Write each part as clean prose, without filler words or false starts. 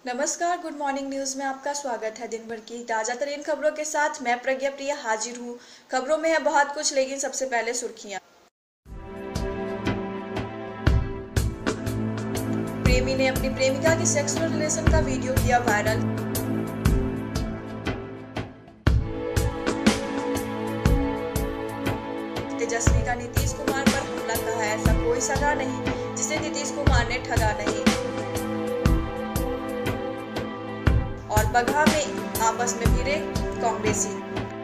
नमस्कार, good morning news में आपका स्वागत है। दिन भर की ताजा तरीन खबरों के साथ मैं प्रज्ञा प्रिया हाजिर हूँ। खबरों में है बहुत कुछ, लेकिन सबसे पहले सुर्खियां। प्रेमी ने अपनी प्रेमिका की सेक्सुअल रिलेशन का वीडियो किया वायरल। तेजस्वी का नीतीश कुमार पर हमला, कहा ऐसा कोई सगा नहीं जिसे नीतीश कुमार ने ठगा नहीं। और बगहा में आपस में भिड़े कांग्रेसी।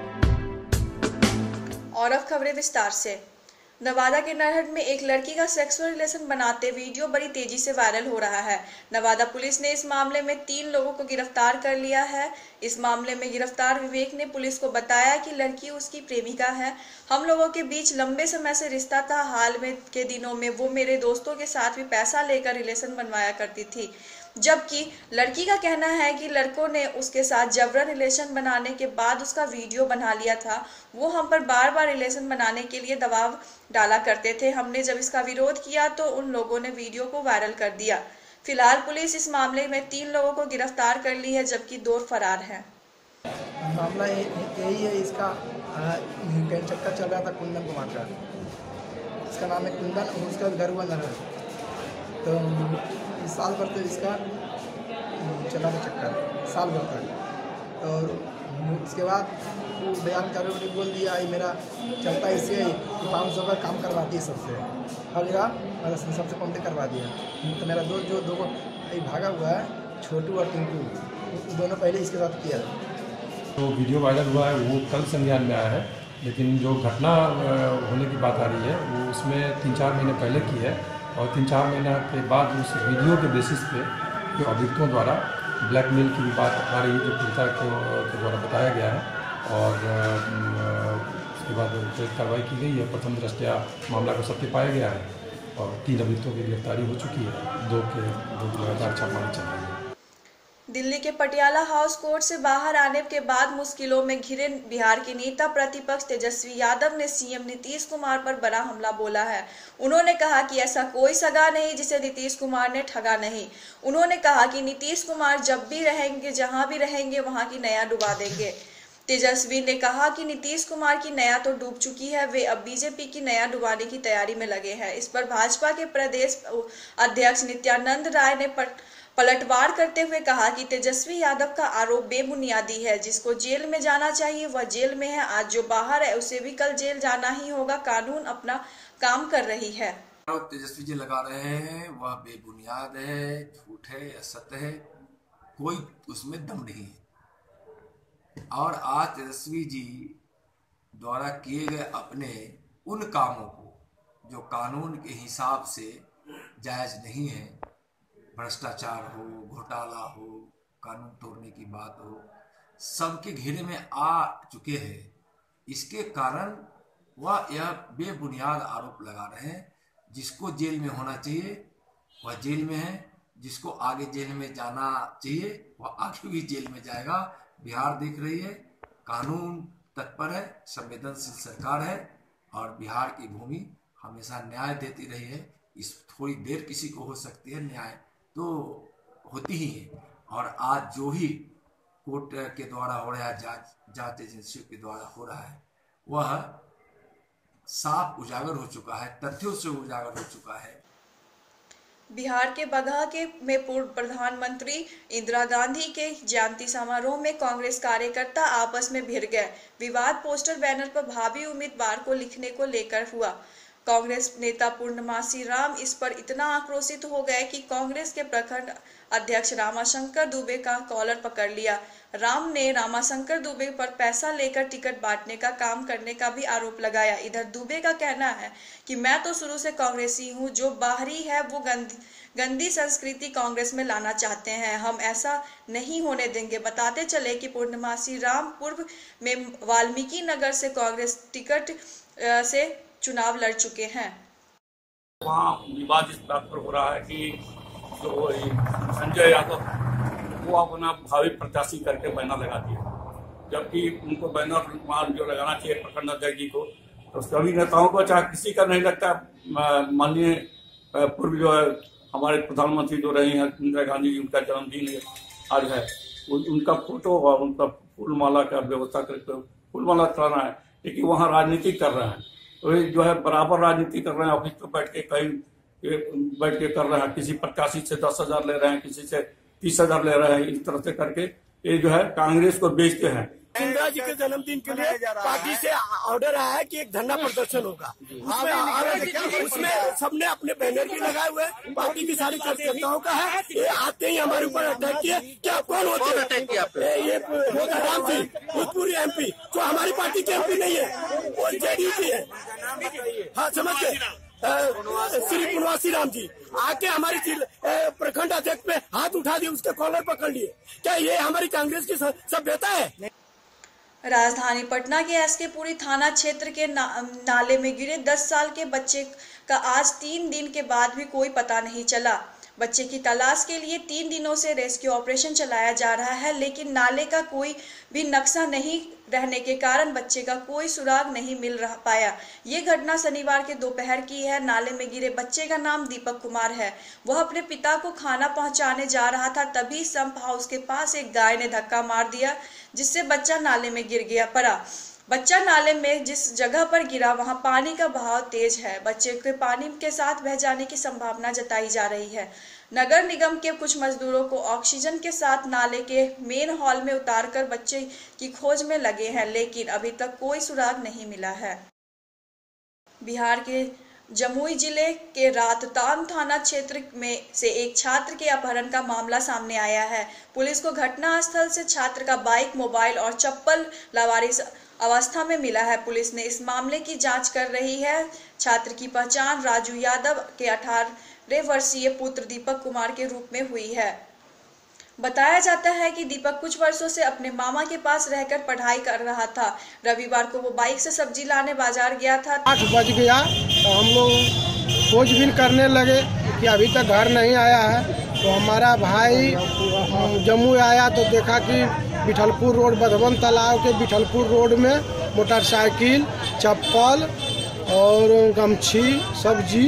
और अब खबरें विस्तार से। नवादा के नरहट में एक लड़की का सेक्सुअल रिलेशन बनाते वीडियो बड़ी तेजी से वायरल हो रहा है। नवादा पुलिस ने इस मामले में 3 लोगों को गिरफ्तार कर लिया है। इस मामले में गिरफ्तार विवेक ने पुलिस को बताया कि लड़की उसकी प्रेमिका है। हम लोगों के बीच लंबे समय से रिश्ता था। हाल में के दिनों में वो मेरे दोस्तों के साथ भी पैसा लेकर रिलेशन बनवाया करती थी, जबकि लड़की का कहना है कि लड़कों ने उसके साथ जबरन रिलेशन बनाने के बाद उसका वीडियो बना लिया था। वो हम पर बार बार रिलेशन बनाने के लिए दबाव डाला करते थे। हमने जब इसका विरोध किया तो उन लोगों ने वीडियो को वायरल कर दिया। फिलहाल पुलिस इस मामले में 3 लोगों को गिरफ्तार कर ली है, जबकि 2 फरार हैं। मामला यही है। इसका चक्कर चल रहा था कुंदन कुमार का। इसका नाम है कुंदन और उसका घर हुआ नरहट। तो इस साल भर तो इसका चला था चक्कर, साल भर तक। और उसके बाद वो बयान करके बोल दिया ये मेरा चलता इससे कि 500 का काम करवाती है सबसे, और मेरा सबसे कॉन्टेक्ट करवा दिया। तो मेरा दोस्त जो 2 भागा हुआ है, छोटू और टिंकू, दोनों पहले इसके साथ किया। तो वीडियो वायरल हुआ है वो कल संज्ञान में आया है, लेकिन जो घटना होने की बात आ रही है वो उसमें 3-4 महीने पहले की है। और 3-4 महीने के बाद उस वीडियो के बेसिस पे जो अभियुक्तों द्वारा ब्लैकमेल की भी बात आ रही है, जो पीड़िता के द्वारा बताया गया है। और उसके बाद कार्रवाई की गई है। प्रथम दृष्टया मामला को सत्य पाया गया है और 3 अभियुक्तों की गिरफ्तारी हो चुकी है। 2 लगातार छापेमारी चल रही है। दिल्ली के पटियाला हाउस कोर्ट से बाहर आने के बाद मुश्किलों में घिरे बिहार के नेता प्रतिपक्ष तेजस्वी यादव ने सीएम नीतीश कुमार पर बड़ा हमला बोला है। उन्होंने कहा कि ऐसा कोई सगा नहीं जिसे नीतीश कुमार ने ठगा नहीं। उन्होंने कहा कि नीतीश कुमार जब भी रहेंगे, जहां भी रहेंगे, वहां की नया डुबा देंगे। तेजस्वी ने कहा कि नीतीश कुमार की नया तो डूब चुकी है, वे अब बीजेपी की नया डुबाने की तैयारी में लगे हैं। इस पर भाजपा के प्रदेश अध्यक्ष नित्यानंद राय ने पलटवार करते हुए कहा कि तेजस्वी यादव का आरोप बेबुनियादी है। जिसको जेल में जाना चाहिए वह जेल में है। आज जो बाहर है उसे भी कल जेल जाना ही होगा। कानून अपना काम कर रही है। तेजस्वी जी लगा रहे हैं वह बेबुनियाद है, झूठ है, असत्य है, कोई उसमें दम नहीं है। और आज तेजस्वी जी द्वारा किए गए अपने उन कामों को जो कानून के हिसाब से जायज नहीं है, भ्रष्टाचार हो, घोटाला हो, कानून तोड़ने की बात हो, सबके घेरे में आ चुके हैं। इसके कारण वह यह बेबुनियाद आरोप लगा रहे हैं। जिसको जेल में होना चाहिए वह जेल में है, जिसको आगे जेल में जाना चाहिए वह आगे भी जेल में जाएगा। बिहार देख रही है, कानून तत्पर है, संवेदनशील सरकार है और बिहार की भूमि हमेशा न्याय देती रही है। इस थोड़ी देर किसी को हो सकती है, न्याय तो होती ही है। और आज जो ही कोर्ट के द्वारा हो रहा है, जांच एजेंसियों के द्वारा हो रहा है, वह साफ उजागर हो चुका है, तथ्यों से उजागर हो चुका है। बिहार के बगहा में पूर्व प्रधानमंत्री इंदिरा गांधी के जयंती समारोह में कांग्रेस कार्यकर्ता आपस में भिड़ गए। विवाद पोस्टर बैनर पर भावी उम्मीदवार को लिखने को लेकर हुआ। कांग्रेस नेता पूर्णमासी राम इस पर इतना आक्रोशित हो गए कि कांग्रेस के प्रखंड अध्यक्ष रामाशंकर दुबे का कॉलर पकड़ लिया। राम ने रामाशंकर दुबे पर पैसा लेकर टिकट बांटने का काम करने का भी आरोप लगाया। इधर दुबे का कहना है कि मैं तो शुरू से कांग्रेसी हूं, जो बाहरी है वो गंदी संस्कृति कांग्रेस में लाना चाहते हैं, हम ऐसा नहीं होने देंगे। बताते चले कि पूर्णमासी राम पूर्व में वाल्मीकि नगर से कांग्रेस टिकट से चुनाव लड़ चुके हैं। वहाँ विवाद इस बात पर हो रहा है कि जो संजय यादव वो अपना भावी प्रत्याशी करके बैनर लगा दिया, जबकि उनको बैनर जो लगाना चाहिए प्रखंड अध्यक्ष जी को, तो सभी नेताओं को चाहे किसी का नहीं लगता। माननीय पूर्व जो है हमारे प्रधानमंत्री जो रहे हैं इंदिरा गांधी जी, उनका जन्मदिन है, आज है, उनका फोटो और उनका फूलमाला का व्यवस्था करके फूलमाला चढ़ाना है, लेकिन वहाँ राजनीति कर रहे हैं। तो जो है बराबर राजनीति कर रहे हैं, ऑफिस पर बैठ के कहीं बैठ के कर रहे हैं, किसी प्रत्याशी से 10,000 ले रहे हैं, किसी से 30,000 ले रहे हैं, इस तरह से करके ये जो है कांग्रेस को बेचते हैं। इंदिरा जी के जन्मदिन के लिए पार्टी से ऑर्डर आया है कि एक धरना प्रदर्शन होगा, उसमें सबने अपने बैनर भी लगाए हुए, पार्टी की सारी कार्यकर्ताओं का है। ये आते ही हमारे ऊपर अटैक किए। क्या कौन होते हैं? ये राम सिंह भूतपूर्व MP, जो हमारी पार्टी के MP नहीं है, वो JDU की है। हाँ, समझ गए। श्री पुनवासी राम जी आके हमारी प्रखंड अध्यक्ष पे हाथ उठा दिए, उसके कॉलर पकड़ लिए। क्या ये हमारी कांग्रेस की सभ्यता है? राजधानी पटना के SK पुरी थाना क्षेत्र के नाले में गिरे 10 साल के बच्चे का आज 3 दिन के बाद भी कोई पता नहीं चला। बच्चे की तलाश के लिए 3 दिनों से रेस्क्यू ऑपरेशन चलाया जा रहा है, लेकिन नाले का कोई भी नक्शा नहीं रहने के कारण बच्चे का कोई सुराग नहीं मिल पाया। ये घटना शनिवार के दोपहर की है। नाले में गिरे बच्चे का नाम दीपक कुमार है। वह अपने पिता को खाना पहुंचाने जा रहा था, तभी संप हाउस के पास एक गाय ने धक्का मार दिया, जिससे बच्चा नाले में गिर पड़ा। बच्चा नाले में जिस जगह पर गिरा वहां पानी का बहाव तेज है। बच्चे के पानी के साथ बह जाने की संभावना जताई जा रही है। नगर निगम के कुछ मजदूरों को ऑक्सीजन के साथ नाले के मेन हॉल में उतारकर बच्चे की खोज में लगे हैं, लेकिन अभी तक कोई सुराग नहीं मिला है। बिहार के जमुई जिले के राततान थाना क्षेत्र में से एक छात्र के अपहरण का मामला सामने आया है। पुलिस को घटनास्थल से छात्र का बाइक, मोबाइल और चप्पल लावारिस अवस्था में मिला है। पुलिस ने इस मामले की जांच कर रही है। छात्र की पहचान राजू यादव के 18 वर्षीय पुत्र दीपक कुमार के रूप में हुई है। बताया जाता है कि दीपक कुछ वर्षों से अपने मामा के पास रहकर पढ़ाई कर रहा था। रविवार को वो बाइक से सब्जी लाने बाजार गया था। 8 बज गया तो हम लोग खोजबीन करने लगे कि अभी तक घर नहीं आया है। तो हमारा भाई जम्मू आया तो देखा कि बिठलपुर रोड, बधवन तालाब के बिठलपुर रोड में मोटरसाइकिल, चप्पल और गमछी, सब्जी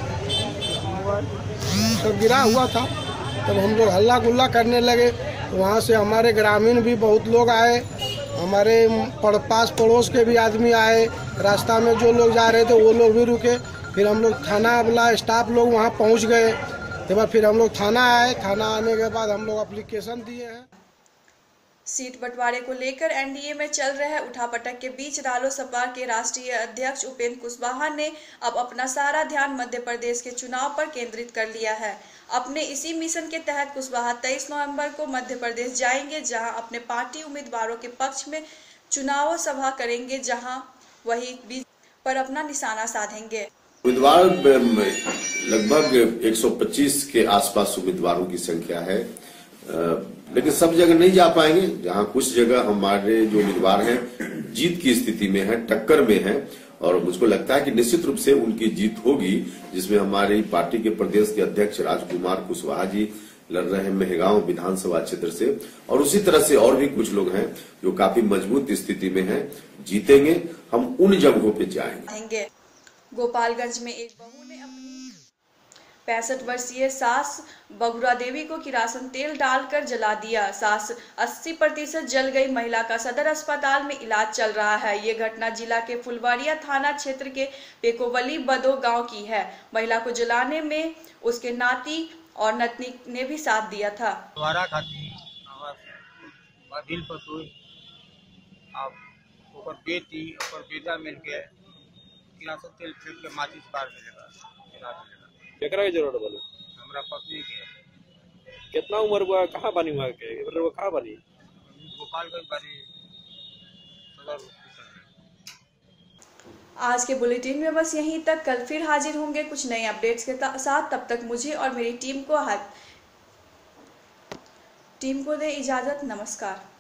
सब गिरा हुआ था। तब हम लोग हल्ला गुल्ला करने लगे। वहाँ से हमारे ग्रामीण भी बहुत लोग आए, हमारे पास पड़ोस के भी आदमी आए। रास्ता में जो लोग जा रहे थे वो लोग भी रुके। फिर हम लोग थाना वाला स्टाफ लोग वहाँ पहुँच गए। के बाद फिर हम लोग थाना आए। थाना आने के बाद हम लोग एप्लीकेशन दिए हैं। सीट बंटवारे को लेकर NDA में चल रहे उठापटक के बीच रालोसपा के राष्ट्रीय अध्यक्ष उपेंद्र कुशवाहा ने अब अपना सारा ध्यान मध्य प्रदेश के चुनाव पर केंद्रित कर लिया है। अपने इसी मिशन के तहत कुशवाहा 23 नवंबर को मध्य प्रदेश जाएंगे, जहां अपने पार्टी उम्मीदवारों के पक्ष में चुनाव सभा करेंगे, जहां वही बीच पर अपना निशाना साधेंगे। उम्मीदवार लगभग 125 के आसपास उम्मीदवारों की संख्या है, लेकिन सब जगह नहीं जा पाएंगे। जहां कुछ जगह हमारे जो उम्मीदवार हैं जीत की स्थिति में हैं, टक्कर में हैं, और मुझको लगता है कि निश्चित रूप से उनकी जीत होगी, जिसमें हमारी पार्टी के प्रदेश के अध्यक्ष राजकुमार कुशवाहा जी लड़ रहे हैं मेहगांव विधानसभा क्षेत्र से, और उसी तरह से और भी कुछ लोग हैं जो काफी मजबूत स्थिति में हैं। जीतेंगे, हम उन जगहों पे जाएंगे। गोपालगंज में एक बहू ने अपनी 65 वर्षीय सास बगुरा देवी को किरासन तेल डालकर जला दिया। सास 80% जल गई। महिला का सदर अस्पताल में इलाज चल रहा है। ये घटना जिला के फुलवाड़िया थाना क्षेत्र के पेकोवली बदो गांव की है। महिला को जलाने में उसके नाती और नतनी ने भी साथ दिया था। बेटी और बेटा मिलके किरासन तेल फेंक के माचिस बार मिलेगा। केकरा के जरूरत बोलो? हमरा पत्नी के। कितना उम्र हुआ? कहाँ बनी हुआ के? वो कहाँ बनी? गोपालगंज बनी सदर हॉस्पिटल। आज के बुलेटिन में बस यहीं तक। कल फिर हाजिर होंगे कुछ नए अपडेट्स के साथ। तब तक मुझे और मेरी टीम को दे इजाजत। नमस्कार।